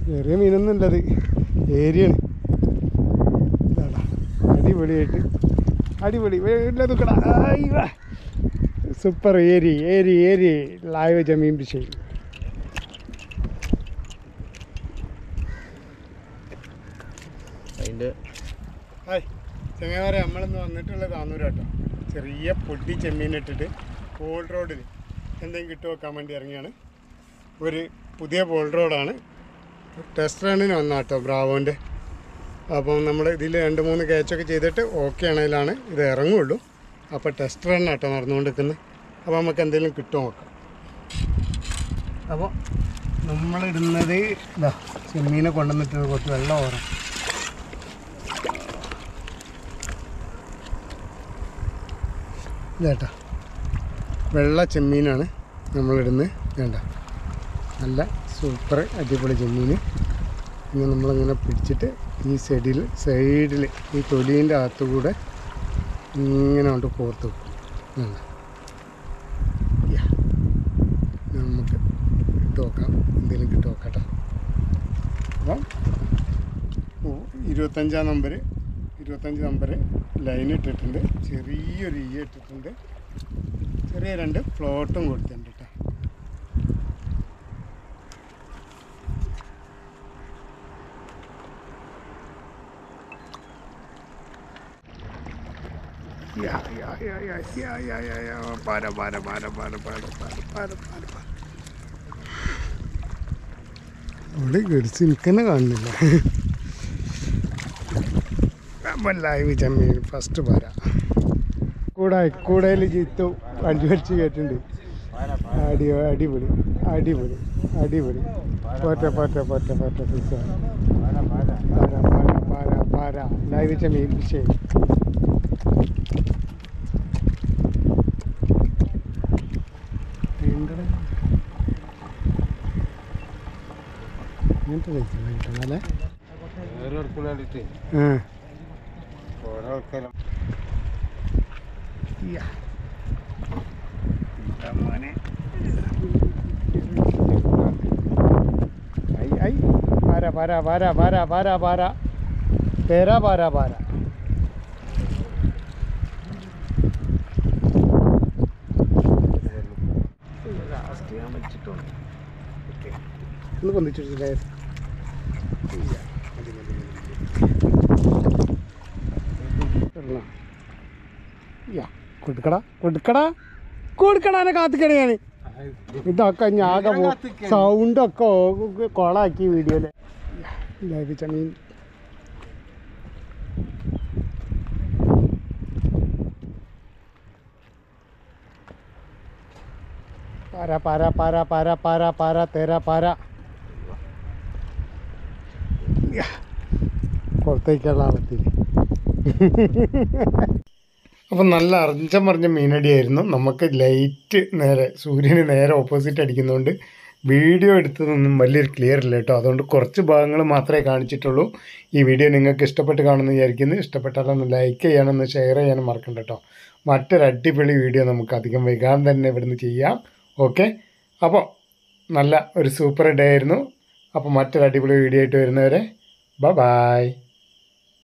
ചെറിയ മീനൊന്നും ഇല്ലത്, ഏരിയാണ്. അടിപൊളിയായിട്ട് അടിപൊളി വീട്ടിലെതുക്കട. സൂപ്പർ ഏരി ഏരി ഏരി ലൈവ് ജമീൻ ഫിഷ്. അതിൻ്റെ ചങ്ങാവരെ നമ്മളിന്ന് വന്നിട്ടുള്ളത് താന്നൂർ കേട്ടോ. ചെറിയ പൊടി ചെമ്മീൻ ഇട്ടിട്ട് പോൾ റോഡിൽ എന്തെങ്കിലും കിട്ടുമോ വെക്കാൻ വേണ്ടി ഇറങ്ങിയാണ്. ഒരു പുതിയ പോൾ റോഡാണ്. ടെസ്റ്റ് റണ്ണിന് വന്ന കേട്ടോ ബ്രാവോൻ്റെ. അപ്പം നമ്മൾ ഇതിൽ 2-3 ക്യാച്ചൊക്കെ ചെയ്തിട്ട് ഓക്കെ ആണെങ്കിലാണ് ഇത് ഇറങ്ങുള്ളൂ. അപ്പോൾ ടെസ്റ്റ് റൺ കേട്ടോ നടന്നുകൊണ്ടിരിക്കുന്നത്. അപ്പോൾ നമുക്ക് എന്തെങ്കിലും കിട്ടുമോ നോക്കാം. അപ്പോൾ നമ്മളിടുന്നത് ഇതാ ചെമ്മീനെ കൊണ്ടുവന്നിട്ട് കുറച്ച് വെള്ളം ഓരം. ഇതേട്ടാ വെള്ള ചെമ്മീനാണ് നമ്മളിടുന്നത്. വേണ്ട നല്ല സൂപ്പർ അടിപൊളി ചെമ്മീൻ. ഇങ്ങനെ നമ്മളിങ്ങനെ പിടിച്ചിട്ട് ഈ സൈഡിൽ ഈ തൊലീൻ്റെ അകത്തുകൂടെ ഇങ്ങനെ കൊണ്ട് കോർത്ത് വെക്കും. വേണ്ട നമുക്ക് ഇട്ട് നോക്കാം, എന്തെങ്കിലും കിട്ട് നോക്കാം കേട്ടോ. അപ്പം 25 നമ്പർ ലൈൻ ഇട്ടിട്ടുണ്ട്. ചെറിയൊരു ഈയ ഇട്ടിട്ടുണ്ട്. ചെറിയ 2 ഫ്ലോട്ടും കൊടുത്തിട്ടുണ്ട് കേട്ടോ. അവിടെ ഗഡ്സ് എനിക്ക് തന്നെ കാണുന്നില്ല. ലൈവ് ചെമ്മീൻ ഫസ്റ്റ് പാര കൂടയിൽ ചീത്തു അടിവടിച്ച് കേട്ടിട്ടുണ്ട്. അടിപൊളി അടിപൊളി അടിപൊളി. പോറ്റ ഫിഷാണ്. പാര ലൈവ് ചെമ്മീൻ ഫിഷ്. ഇങ്ങനത്തെ കഴിക്കുന്നല്ലേ മോനെ. പാര തേരാ പാര. ലാസ്റ്റ് ഞാൻ വെച്ചിട്ടുണ്ട്. ഒന്ന് പൊന്തിച്ചിട്ടില്ലേ? കൊടുക്കടാനെ കാത്തിക്കണ ഞാൻ. ഇതൊക്കെ ഞാകെ സൗണ്ടൊക്കെ കൊളാക്കി വീഡിയോയില്. ലഭിച്ച മീൻ പാര തേരാ പാര. പുറത്തേക്കുള്ള ആളെത്തി. അപ്പം നല്ല അർജം പറഞ്ഞ മീനടിയായിരുന്നു. നമുക്ക് ലൈറ്റ് സൂര്യന് നേരെ ഓപ്പോസിറ്റ് അടിക്കുന്നതുകൊണ്ട് വീഡിയോ എടുത്തതൊന്നും വലിയൊരു ക്ലിയർ ഇല്ല കേട്ടോ. അതുകൊണ്ട് കുറച്ച് ഭാഗങ്ങൾ മാത്രമേ കാണിച്ചിട്ടുള്ളൂ. ഈ വീഡിയോ നിങ്ങൾക്ക് ഇഷ്ടപ്പെട്ട് കാണുമെന്ന് വിചാരിക്കുന്നു. ഇഷ്ടപ്പെട്ടാലൊന്ന് ലൈക്ക് ചെയ്യാനൊന്ന് ഷെയർ ചെയ്യാനും മറക്കണ്ട കേട്ടോ. മറ്റൊരു അടിപൊളി വീഡിയോ നമുക്ക് അധികം വൈകാതെ തന്നെ ഇവിടുന്ന് ചെയ്യാം. ഓക്കെ, അപ്പോൾ നല്ല ഒരു സൂപ്പർ ഡേ ആയിരുന്നു. അപ്പോൾ മറ്റൊരു അടിപൊളി വീഡിയോ ആയിട്ട് വരുന്നവരെ ബൈ.